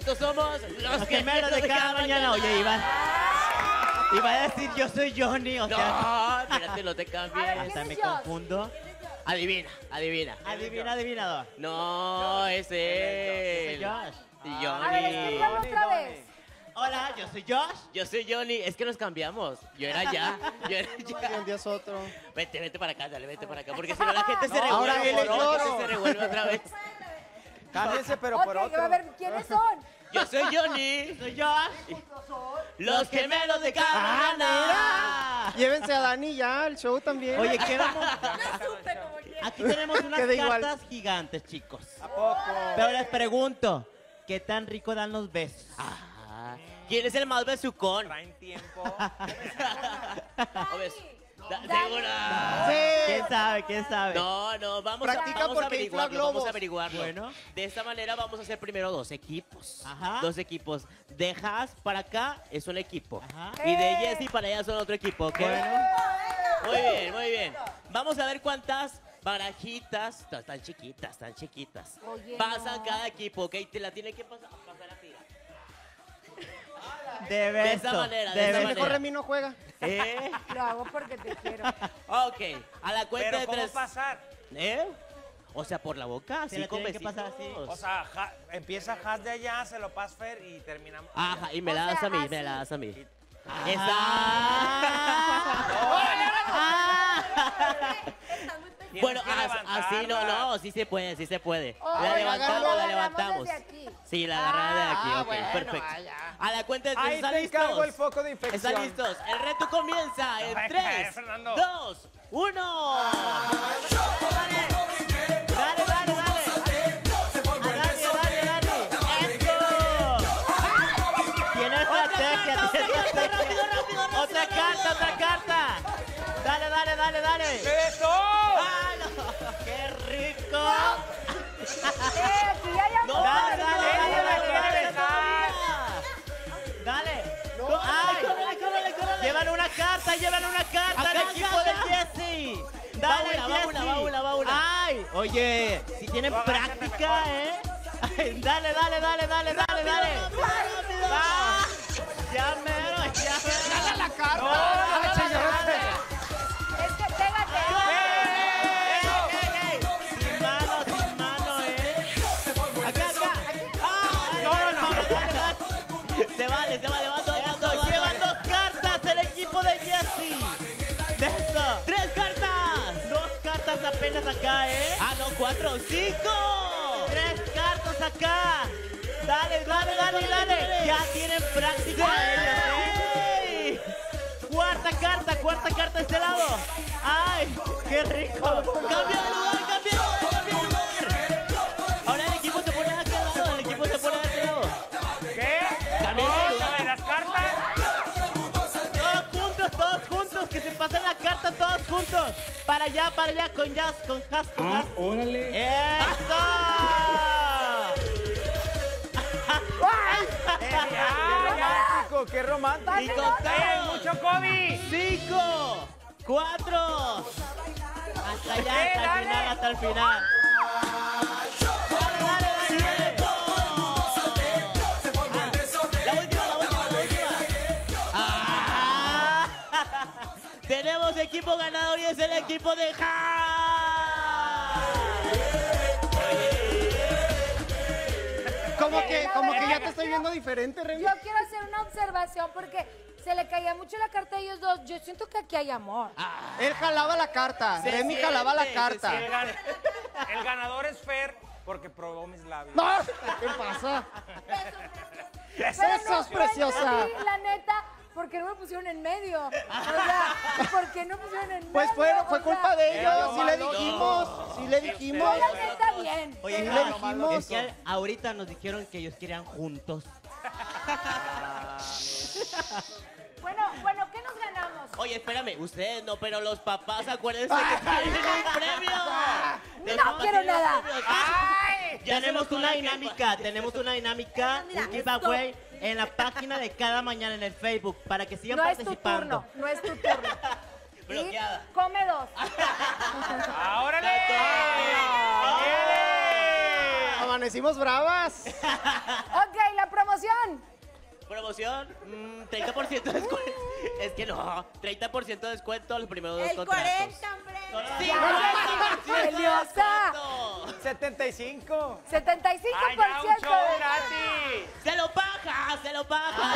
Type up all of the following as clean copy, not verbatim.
Estos somos los gemelos de cada mañana. Oye, Iván. Iba a decir yo soy Johnny, o sea. No, espérate, no te cambies. Hasta me confundo. Adivina. Adivinador. No, es él. Soy Josh. Johnny. A ver, escríbanlo otra vez. Hola, yo soy Josh. Yo soy Johnny. Es que nos cambiamos. Yo era ya. Un día es otro. Vete para acá, dale, vete para acá. Porque si no la gente se revuelve. ahora él es la gente Lloro. se revuelve otra vez. Cámbiense, pero por Ok, otro. a ver, ¿quiénes son? Yo soy Johnny. Soy Josh. Los gemelos de cada mañana. Llévense a Dani ya, el show también. Oye, ¿qué vamos? Aquí tenemos unas Queda igual. cartas gigantes, chicos. ¿A poco? Pero les pregunto, ¿qué tan rico dan los besos? ¿Quién es el más besucón? Traen tiempo. ¿Segura? Sí. ¿Quién sabe? No, vamos Practica a porque averiguarlo, infla vamos globos. a averiguarlo. Bueno. De esta manera vamos a hacer primero dos equipos. Ajá. Dos equipos. De Haas para acá es un equipo. Ajá. Y de Jessy para allá son otro equipo, ¿ok? Muy bien. Vamos a ver cuántas barajitas, tan chiquitas, Oye, pasan no. cada equipo, ¿ok? Te la tiene que pasar a ti. De De esa beso. manera, de de esa beso. Mejor Remy no juega. ¿Eh? Lo hago porque te quiero. Ok, a la cuenta Pero de ¿cómo tres. pasar? ¿Eh? O sea, por la boca, Se así la con tienen que besitos. pasar así. O sea, empieza Has de allá, se lo pasa Fer y terminamos. Ajá, y me O la das sea, a mí, así. me la das a mí. Bueno, Tienes que así levantarla. no, sí se puede. Oh, La la levantamos, la agarramos levantamos. desde aquí. Sí, la agarré de aquí, ok, bueno, perfecto. vaya. A la cuenta de tres, Ahí ¿están te encargo el listos? foco de infección. ¿Están listos? El reto comienza en Ay, 3, Fernando. 2, 1. Dale. Tiene estrategia, tiene estrategia. Rápido. Otra carta. Dale. ¡Eso! ¡Ah, no! ¡Qué rico! Aquí ya hay amor. Dale. ¡Ay! Llevan una carta Acá, al equipo acá. de Jessy. Dale, Va Jessy. una. ¡Ay! Oye, si tienen Tú agáchate práctica, mejor. ¿eh? Ay, dale. Va. Ya mero. ¡Dale la carta! No, señor. Es que pégate. Sin mano, ¿eh? Acá. No. Se vale, Llevan dos cartas el equipo de Jessy. De eso. 3 cartas. 2 cartas apenas acá, ¿eh? Ah, no, 4, 5. 3 cartas acá. Dale. Ya tienen práctica ellos, ¿eh? Cuarta carta de este lado. ¡Ay! ¡Qué rico! Cambia de lugar. Ahora el equipo se pone de aquel lado, ¿Qué? Cambia de No, lugar. ¿sabes las cartas? Todos juntos, que se pasen la carta todos juntos. Para allá, con Jazz, con Has. Órale. ¡Eso! ¡Qué romántico! ¡Qué romántico! Y contamos. ¡Mucho COVID! 5, 4. Hasta allá, hasta el final. Dale. La última. Ah. Tenemos equipo ganador y es el equipo de Haas. Como que ya te estoy viendo diferente, Remy. Yo quiero hacer una observación porque se le caía mucho la carta a ellos dos. Yo siento que aquí hay amor. Él jalaba la carta. Se Remy siente, jalaba la se carta. El ganador es Fer porque probó mis labios. ¡No! ¿Qué pasa? Eso es no preciosa. entendí, la neta, ¿por qué no me pusieron en medio? O sea, ¿por qué no pusieron en Pues medio? fue culpa de ellos. Sí le no. dijimos. Sí le dijimos. No, la neta, bien. Oye, Sí, claro, le dijimos. es que ahorita nos dijeron que ellos querían juntos. Bueno, ¿qué nos ganamos? Oye, espérame, ustedes no, pero los papás, acuérdense que tienen un premio. Los No papás quiero tienen un nada. premio. ¡Ay! Ya se Tenemos nos una fue la dinámica, Mira, un giveaway en la página de cada mañana en el Facebook para que sigan No es tu participando. turno, no es tu turno. Bloqueada. Y come 2. ¡Órale! Amanecimos bravas. Ok, la promoción promoción. Promoción, 30% de descuento. Es que no, 30% de descuento los primeros dos El contratos. 40, hombre. ¡Sí! ¡Eliosa! 75. 75% ¡Ay, ya, un show de- gratis! ¡Se lo paga! ¡Se lo paga!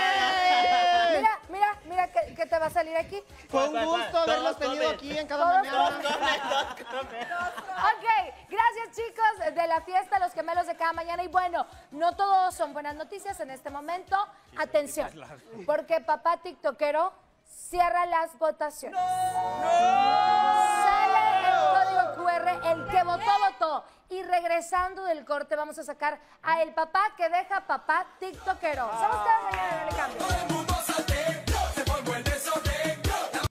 Mira que te va a salir aquí. Fue un gusto Todos haberlos tenido comen. aquí en cada Todos mañana. Ok, gracias chicos de la fiesta, los gemelos de cada mañana. Y bueno, no todos son buenas noticias en este momento. Atención, porque papá tiktokero cierra las votaciones. Sale el código QR, el que votó, votó. Y regresando del corte vamos a sacar a el papá que deja papá tiktokero. Somos cada mañana.